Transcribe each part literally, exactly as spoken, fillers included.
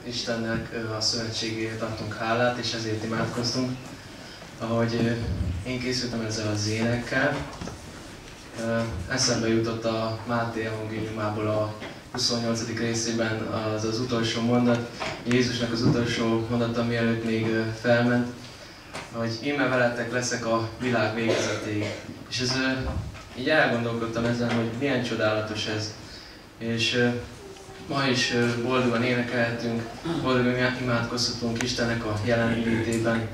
Istennek a szövetségéért adtunk hálát, és ezért imádkoztunk. Ahogy én készültem ezzel az énekkel, eszembe jutott a Máté evangéliumából a huszonnyolcadik részében az az utolsó mondat, Jézusnak az utolsó mondata, mielőtt még felment, hogy íme veletek leszek a világ végezetéig. És ez, így elgondolkodtam ezen, hogy milyen csodálatos ez. És ma is boldogan énekelhetünk, boldogan imádkozhatunk Istennek a jelenlétében.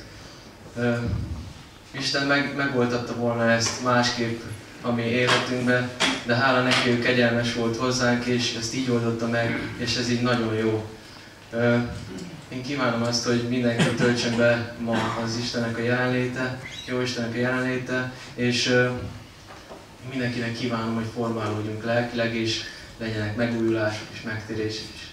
Isten meg, megoltatta volna ezt másképp a mi életünkben, de hála neki, ő kegyelmes volt hozzánk, és ezt így oldotta meg, és ez így nagyon jó. Én kívánom azt, hogy mindenki töltsön be ma az Istennek a jelenléte, jó Istennek a jelenléte, és mindenkinek kívánom, hogy formálódjunk lelkileg, és legyenek megújulások és megtérések is.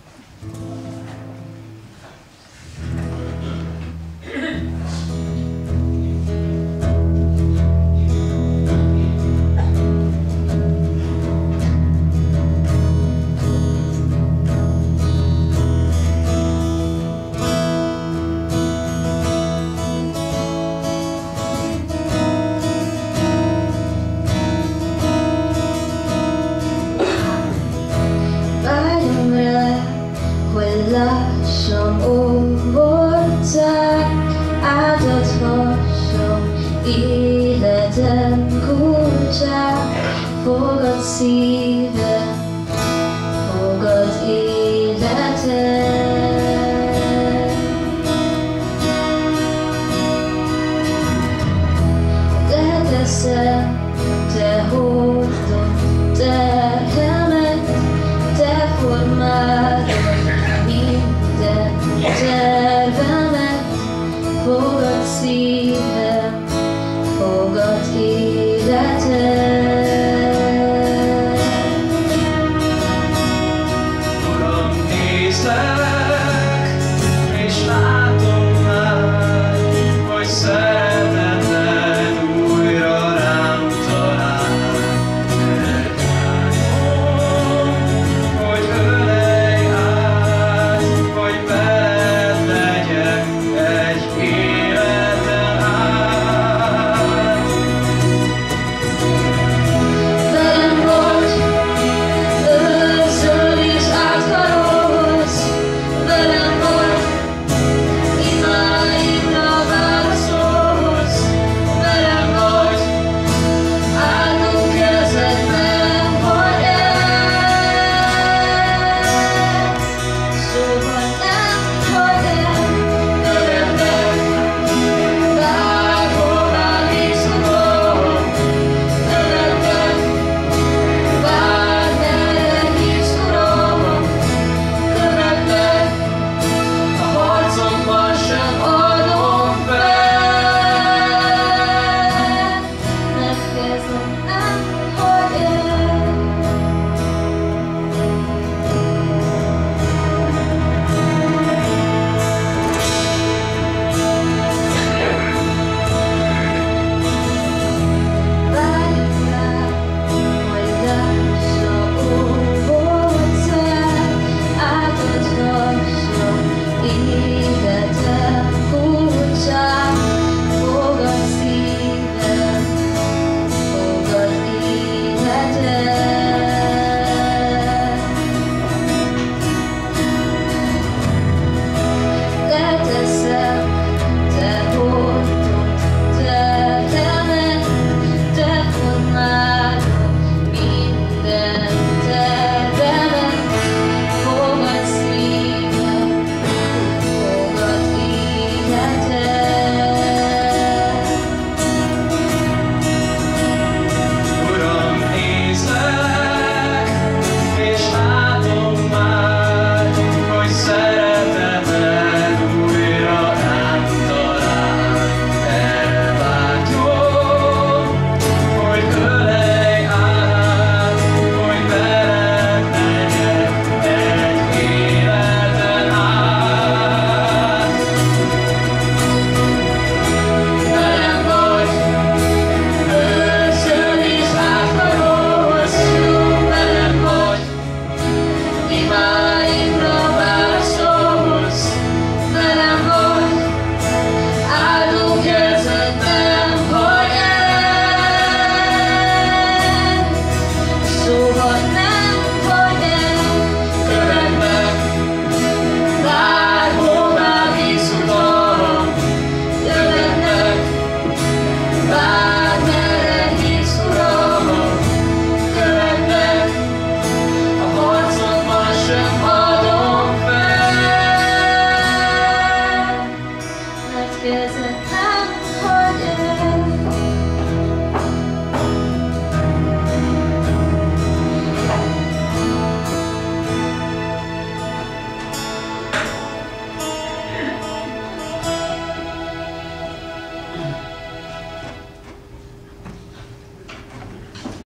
Lássam, ó voltál, áldozhassam életem kulcsát, fogad szív.